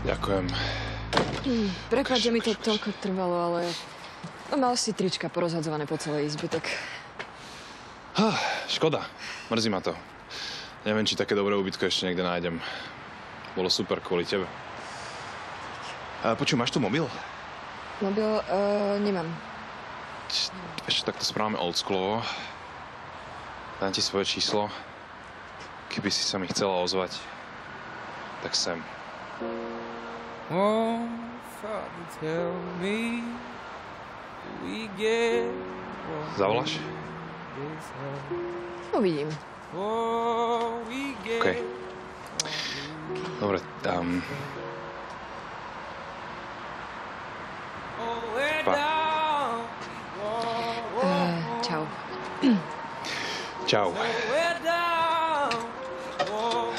Ďakujem. Prepáč, že mi to toľko trvalo, ale mal si trička porozhadzované po celej izbe, tak... Škoda. Mrzí ma to. Neviem, či také dobré ubytko ešte niekde nájdem. Bolo super kvôli tebe. Počuj, máš tu mobil? Mobil nemám. Ešte takto správame oldschoolovo. Dám ti svoje číslo. Keby si sa mi chcela ozvať, tak sem. Oh, Father, tell me we get Zavoláš? Uvidím. OK. Dobre, Čau. Čau.